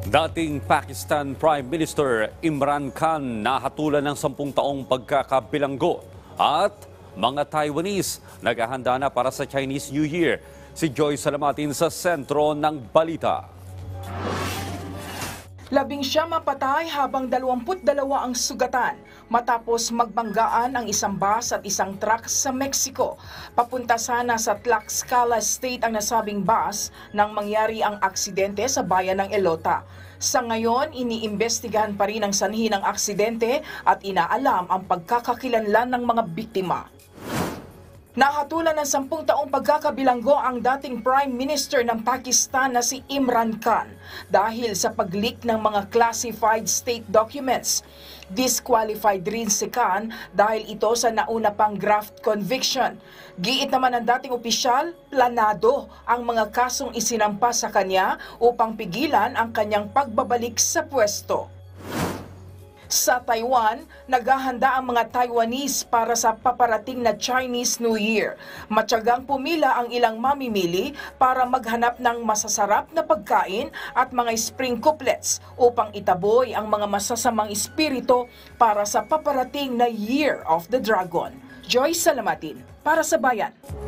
Dating Pakistan Prime Minister Imran Khan nahatulan ng 10 taong pagkakabilanggo at mga Taiwanese naghahanda na para sa Chinese New Year. Si Joy Salamatin sa sentro ng balita. 19 mapatay habang 22 ang sugatan matapos magbanggaan ang isang bus at isang truck sa Mexico. Papunta sana sa Tlaxcala State ang nasabing bus nang mangyari ang aksidente sa bayan ng Elota. Sa ngayon, iniimbestigahan pa rin ang sanhi ng aksidente at inaalam ang pagkakakilanlan ng mga biktima. Nahatulan ng 10 taong pagkakabilanggo ang dating Prime Minister ng Pakistan na si Imran Khan dahil sa pag-leak ng mga classified state documents. Disqualified rin si Khan dahil ito sa nauna pang graft conviction. Giit naman ng dating opisyal, planado ang mga kasong isinampa sa kanya upang pigilan ang kanyang pagbabalik sa pwesto. Sa Taiwan, naghahanda ang mga Taiwanese para sa paparating na Chinese New Year. Matyagang pumila ang ilang mamimili para maghanap ng masasarap na pagkain at mga spring couplets upang itaboy ang mga masasamang espiritu para sa paparating na Year of the Dragon. Joy Salamatin, para sa Bayan.